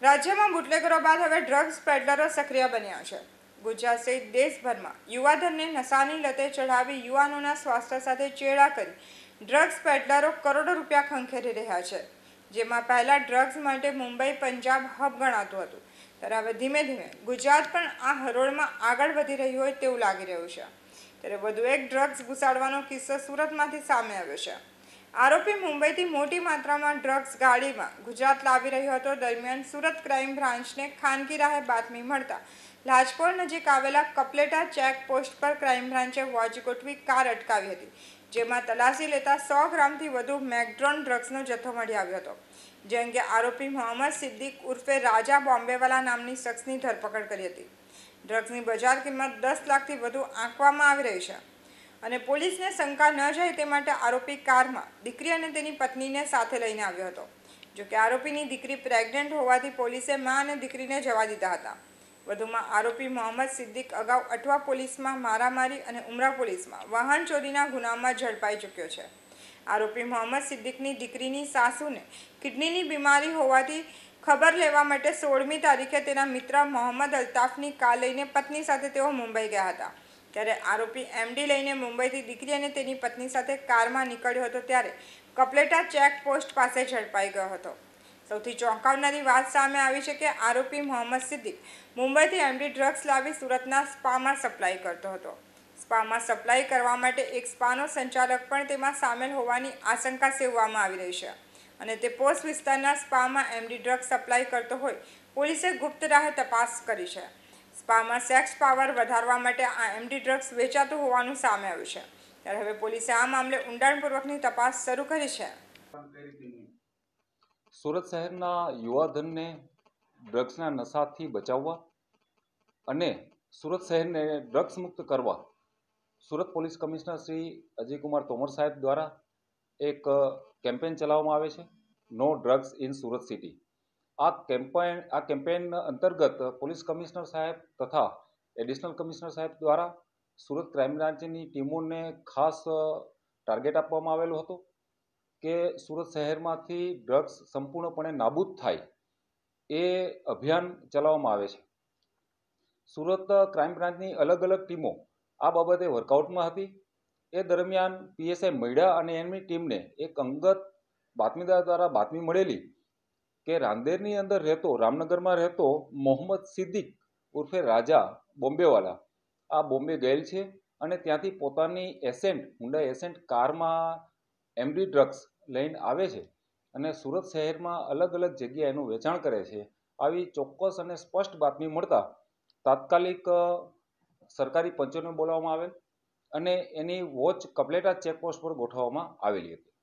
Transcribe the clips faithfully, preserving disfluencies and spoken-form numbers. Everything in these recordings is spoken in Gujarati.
રાજ્યમાં બુટલેગરો બાદ હવે ડ્રગ્સ પેડલરો સક્રિય બન્યા છે. ગુજરાત સહિત દેશભરમાં યુવાધનને નશાની લતે ચઢાવી યુવાનોના સ્વાસ્થ્ય સાથે ચેડા કરી ડ્રગ્સ પેડલરો કરોડો રૂપિયા ખંખેરી રહ્યા છે. જેમાં પહેલા ડ્રગ્સ માટે મુંબઈ પંજાબ હબ ગણાતું હતું, ત્યારે હવે ધીમે ધીમે ગુજરાત પણ આ હરોળમાં આગળ વધી રહ્યું હોય તેવું લાગી રહ્યું છે. ત્યારે વધુ એક ડ્રગ્સ ઘુસાડવાનો કિસ્સો સુરતમાંથી સામે આવ્યો છે. આરોપી મુંબઈથી મોટી માત્રામાં ડ્રગ્સ ગાડીમાં ગુજરાત લાવી રહ્યો હતો. દરમિયાન સુરત ક્રાઇમ બ્રાન્ચને ખાનગી રાહે બાતમી મળતા લાજપોર નજીક આવેલા કપલેટા ચેક પોસ્ટ પર ક્રાઇમ બ્રાન્ચે વોચ ગોઠવી કાર અટકાવી હતી, જેમાં તલાશી લેતા સો ગ્રામથી વધુ મેકડ્રોન ડ્રગ્સનો જથ્થો મળી આવ્યો હતો. જે અંગે આરોપી મોહમ્મદ સિદ્દીક ઉર્ફે રાજા બોમ્બેવાલા નામની શખ્સની ધરપકડ કરી હતી. ડ્રગ્સની બજાર કિંમત દસ લાખથી વધુ આંકવામાં આવી રહી છે અને પોલીસને શંકા ન જાય તે માટે આરોપી કારમાં દીકરી અને તેની પત્નીને સાથે લઈને આવ્યો હતો. જોકે આરોપીની દીકરી પ્રેગ્નન્ટ હોવાથી પોલીસે મા અને દીકરીને જવા દીધા હતા. વધુમાં આરોપી મોહમ્મદ સિદ્દીક અગાઉ અઠવા પોલીસમાં મારામારી અને ઉમરા પોલીસમાં વાહન ચોરીના ગુનામાં ઝડપાઈ ચૂક્યો છે. આરોપી મોહમ્મદ સિદ્દીકની દીકરીની સાસુને કિડનીની બીમારી હોવાથી ખબર લેવા માટે સોળમી તારીખે તેના મિત્ર મોહમ્મદ અલ્તાફની કાર લઈને પત્ની સાથે તેઓ મુંબઈ ગયા હતા. ત્યારે આરોપી એમડી લઈને મુંબઈથી દીકરી અને તેની પત્ની સાથે કારમાં નીકળ્યો હતો, ત્યારે કપલેટા ચેક પોસ્ટ પાસે ઝડપાઈ ગયો હતો. સૌથી ચોંકાવનારી વાત સામે આવી છે કે આરોપી મોહમ્મદ સિદ્દીક મુંબઈથી એમડી ડ્રગ્સ લાવી સુરતના સ્પામાં સપ્લાય કરતો હતો. સ્પામાં સપ્લાય કરવા માટે એક સ્પાનો સંચાલક પણ તેમાં સામેલ હોવાની આશંકા સેવવામાં આવી રહી છે અને તે પોસ્ટ વિસ્તારના સ્પામાં એમડી ડ્રગ્સ સપ્લાય કરતો હોય પોલીસે ગુપ્ત રાહે તપાસ કરી છે. સ્પામાં સેક્સ પાવર વધારવા માટે આ એમડી ડ્રગ્સ વેચાતું હોવાનું સામે આવ્યું છે. ત્યારે હવે પોલીસે આ મામલે ઊંડાણપૂર્વકની તપાસ શરૂ કરી છે. સુરત શહેરના યુવાધનને ડ્રગ્સના નશાથી બચાવવા અને સુરત શહેરને ડ્રગ્સ મુક્ત કરવા સુરત પોલીસ કમિશનર શ્રી અજયકુમાર તોમર સાહેબ દ્વારા એક કેમ્પેન ચલાવવામાં આવે છે, no drugs in Surat city. આ કેમ્પેન આ કેમ્પેન અંતર્ગત પોલીસ કમિશનર સાહેબ તથા એડિશનલ કમિશનર સાહેબ દ્વારા સુરત ક્રાઇમ બ્રાન્ચની ટીમોને ખાસ ટાર્ગેટ આપવામાં આવેલો હતો કે સુરત શહેરમાંથી ડ્રગ્સ સંપૂર્ણપણે નાબૂદ થાય એ અભિયાન ચલાવવામાં આવે છે. સુરત ક્રાઇમ બ્રાન્ચની અલગ અલગ ટીમો આ બાબતે વર્કઆઉટમાં હતી. એ દરમિયાન પીએસઆઈ મૈડા અને એમની ટીમને એક અંગત બાતમીદાર દ્વારા બાતમી મળેલી કે રાંદેરની અંદર રહેતો રામનગરમાં રહેતો મોહમ્મદ સિદ્દીક ઉર્ફે રાજા બોમ્બેવાલા આ બોમ્બે ગયેલ છે અને ત્યાંથી પોતાની એસેન્ટ હુન્ડાઈ એસેન્ટ કારમાં એમડી ડ્રગ્સ લઈને આવે છે અને સુરત શહેરમાં અલગ અલગ જગ્યાએ એનું વેચાણ કરે છે. આવી ચોક્કસ અને સ્પષ્ટ બાતમી મળતા તાત્કાલિક સરકારી પંચોને બોલાવવામાં આવેલ અને એની વોચ કપલેટા ચેકપોસ્ટ પર ગોઠવવામાં આવેલી હતી.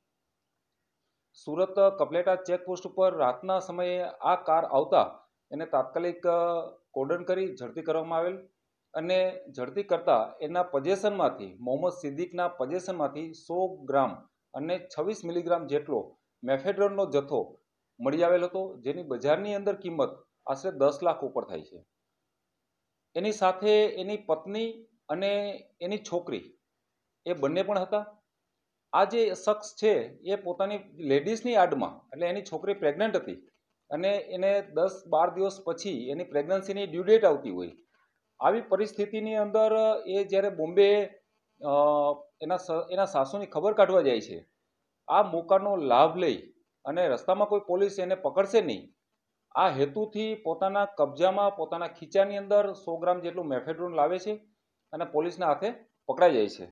સુરત કપલેટા ચેકપોસ્ટ ઉપર રાતના સમયે આ કાર આવતા એને તાત્કાલિક કોર્ડન કરી ઝડપી કરવામાં આવેલ અને ઝડપી કરતાં એના પોઝેશનમાંથી મોહમ્મદ સિદ્દીકના પોઝેશનમાંથી સો ગ્રામ અને છવ્વીસ મિલીગ્રામ જેટલો મેફેડ્રોનનો જથ્થો મળી આવેલ હતો, જેની બજારની અંદર કિંમત આશરે દસ લાખ ઉપર થાય છે. એની સાથે એની પત્ની અને એની છોકરી એ બંને પણ હતા. આ જે શખ્સ છે એ પોતાની લેડીઝની આડમાં એટલે એની છોકરી પ્રેગ્નન્ટ હતી અને એને દસ બાર દિવસ પછી એની પ્રેગ્નન્સીની ડ્યુ ડેટ આવતી હોય. આવી પરિસ્થિતિની અંદર એ જ્યારે બોમ્બે એના એના સાસુની ખબર કાઢવા જાય છે, આ મોકાનો લાભ લઈ અને રસ્તામાં કોઈ પોલીસ એને પકડશે નહીં આ હેતુથી પોતાના કબજામાં પોતાના ખીચાની અંદર સો ગ્રામ જેટલું મેફેડ્રોન લાવે છે અને પોલીસના હાથે પકડાઈ જાય છે.